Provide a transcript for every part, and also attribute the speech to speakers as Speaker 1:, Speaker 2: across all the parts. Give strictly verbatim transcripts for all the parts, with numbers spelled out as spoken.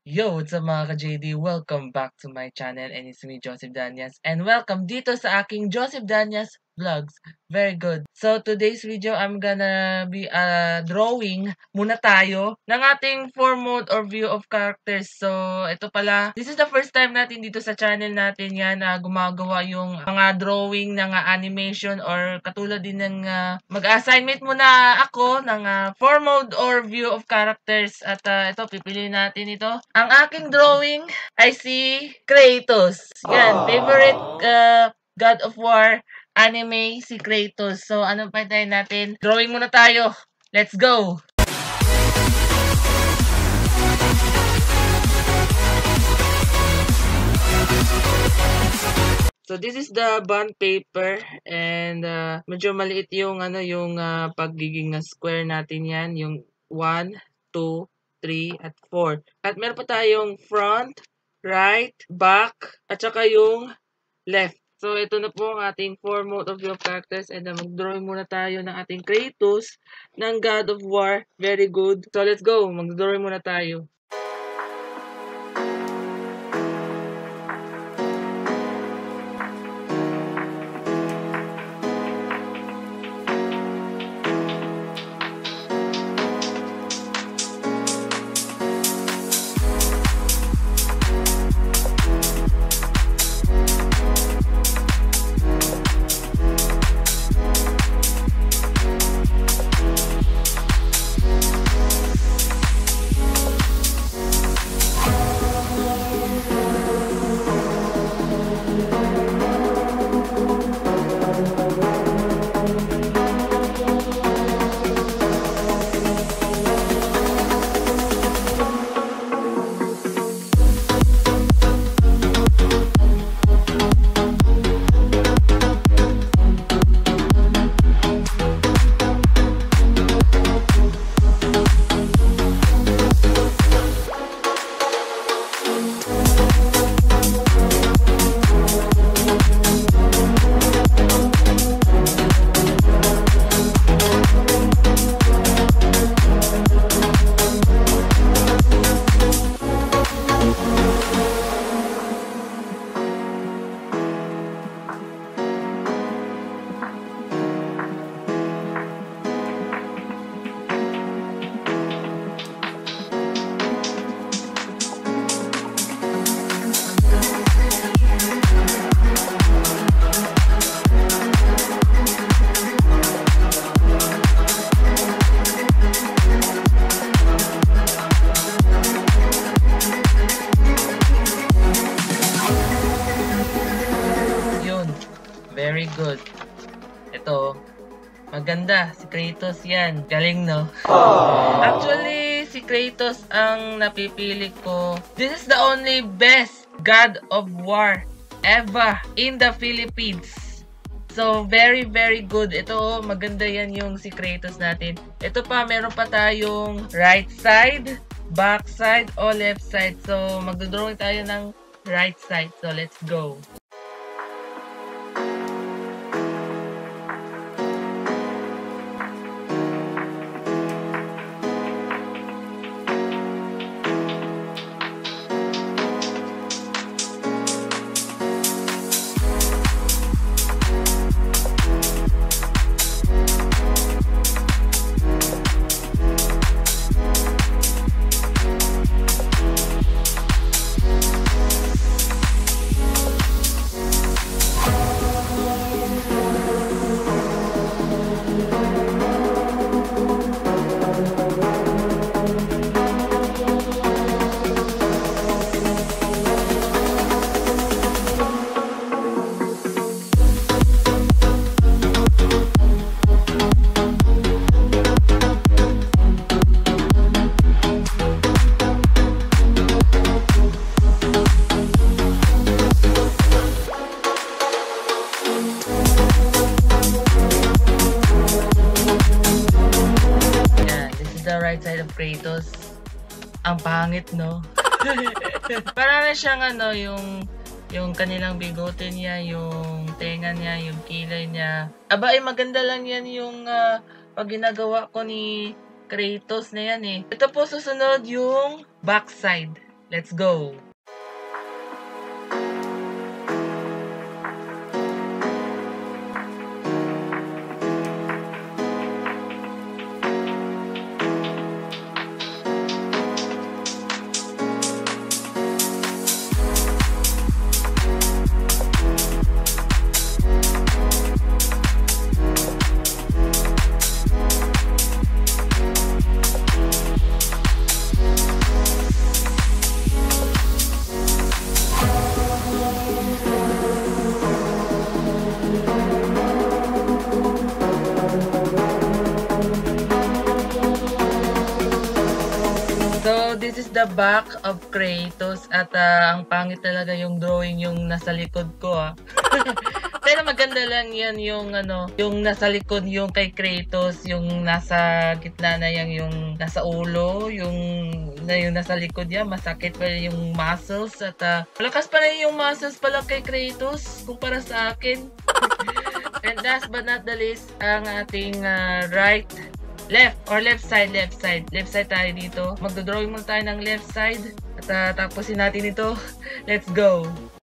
Speaker 1: Yo, what's up mga ka-J D? Welcome back to my channel and it's me, Joseph Danyas. And welcome dito sa aking Joseph Danyas Vlogs. Very good. So today's video, I'm gonna be uh, drawing muna tayo ng ating form mode or view of characters. So ito pala, this is the first time natin dito sa channel natin yan na gumagawa yung mga drawing ng uh, animation or katulad din ng uh, mag-assignment muna ako ng uh, form mode or view of characters. At uh, ito, pipiliin natin ito. Ang aking drawing ay si Kratos. Yan, favorite uh, God of War anime si Kratos. So, anong pwede natin? Drawing muna tayo. Let's go! So this is the bond paper and uh, medyo maliit yung ano yung uh, pagiging uh, square natin yan, yung one, two, three at four. At meron pa tayong front, right, back at saka yung left. So, ito na po ang ating form mode of view of characters and uh, mag-drawing muna tayo ng ating Kratos ng God of War. Very good. So, let's go. Mag-drawing muna tayo. Very good. Ito, maganda. Si Kratos yan. Galing, no? Aww. Actually, si Kratos ang napipili ko. This is the only best God of War ever in the Philippines. So, very, very good. Ito, maganda yan yung si Kratos natin. Ito pa, meron pa tayong right side, back side, o left side. So, magdodrawing tayo ng right side. So, let's go. Right side of Kratos. Ang pangit, no? Para na siyang ano, yung yung kanilang bigote niya, yung tenga niya, yung kilay niya. Aba, ay maganda lang yan yung uh, pag ginagawa ko ni Kratos na yan eh. Ito po susunod yung backside. Let's go! So, this is the back of Kratos at uh, ang pangit talaga yung drawing yung nasa likod ko ah. Pero maganda lang yan yung ano, yung nasa likod yung kay Kratos, yung nasa gitna na yan yung nasa ulo, yung, na, yung nasa likod yan, masakit pa yung muscles at uh, malakas pa rin yung muscles pala kay Kratos kumpara sa akin. And last but not the least, ang ating uh, right left or left side, left side. Left side tayo dito. Magdodrawing muna tayo ng left side. At uh, tapusin natin ito. Let's go!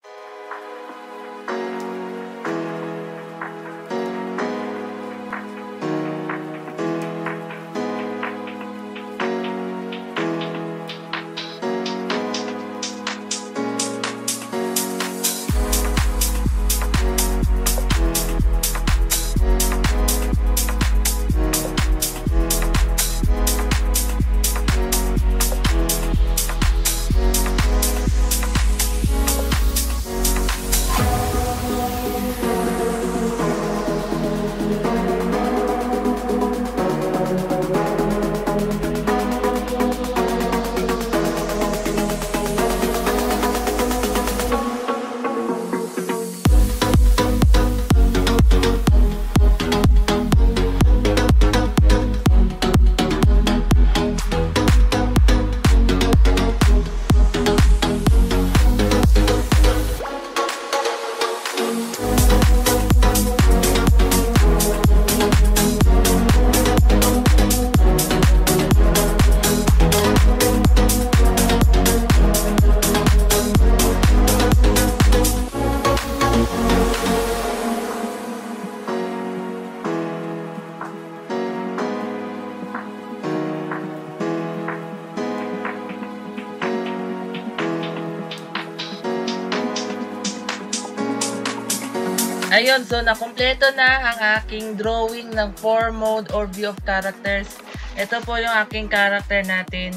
Speaker 1: Ayun, so nakumpleto na ang aking drawing ng four mode or view of characters. Ito po yung aking character natin.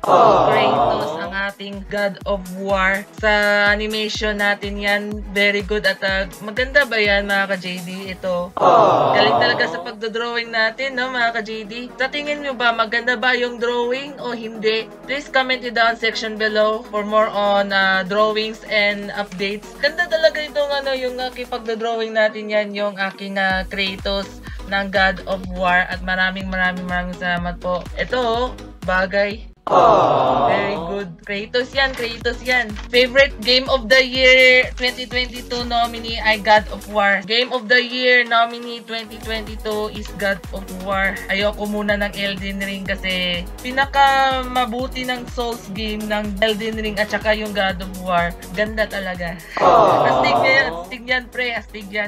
Speaker 1: Kratos, ang ating God of War. Sa animation natin yan, very good at uh, maganda ba yan mga ka-J D? Ito. Galing talaga sa pagdodrawing natin, no mga ka-J D? Sa tingin nyo ba, maganda ba yung drawing o hindi? Please comment it down section below for more on uh, drawings and updates. Ganda talaga itong ano, yung aking pagdodrawing natin yan, yung aking uh, Kratos ng God of War at maraming maraming maraming salamat po. Ito, bagay. Aww. Very good. Kratos yan, Kratos yan. Favorite Game of the Year twenty twenty-two nominee ay God of War. Game of the Year nominee twenty twenty-two is God of War. Ayoko muna ng Elden Ring kasi pinaka mabuti ng Souls game ng Elden Ring at saka yung God of War. Ganda talaga. Astig yan, astig yan pre, astig yan.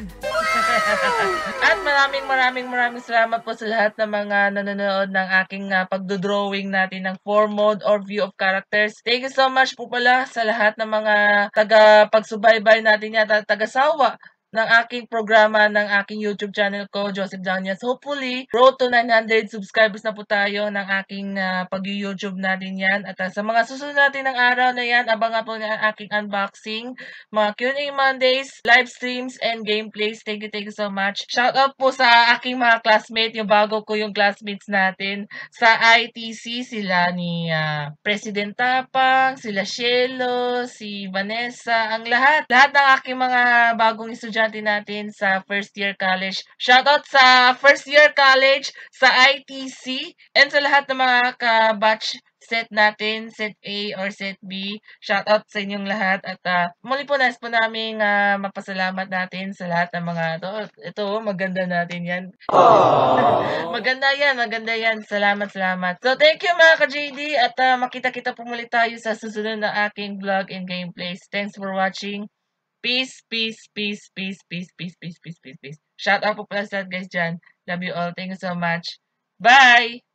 Speaker 1: At maraming maraming maraming salamat po sa lahat ng mga nanonood ng aking uh, pagdodrawing natin ng four mode or view of characters. Thank you so much po pala sa lahat ng mga taga-pagsubaybay natin yan at taga-sawa ng aking programa ng aking YouTube channel ko, Joseph Danias. Hopefully, road to nine hundred subscribers na po tayo ng aking uh, pag-YouTube natin yan. At uh, sa mga susunod natin ng araw na yan, abangan po ng aking unboxing, mga Q and A Mondays, live streams, and gameplays. Thank you, thank you so much. Shout out po sa aking mga classmates, yung bago ko yung classmates natin sa I T C, sila ni uh, President Tapang, sila Shelo, si Vanessa, ang lahat. Lahat ng aking mga bagong estudyante natin sa first year college. Shoutout sa first year college, sa I T C, and sa lahat ng mga ka-batch set natin, set A or set B. Shoutout sa inyong lahat at uh, muli po nais po namin uh, mapasalamat natin sa lahat ng mga to. Ito, maganda natin yan. Maganda yan, maganda yan. Salamat, salamat. So, thank you mga ka-J D at uh, makita-kita po muli tayo sa susunod na aking vlog and gameplays. Thanks for watching. Peace, peace, peace, peace, peace, peace, peace, peace, peace, peace. Shout out po pala sa guys dyan. Love you all. Thank you so much. Bye!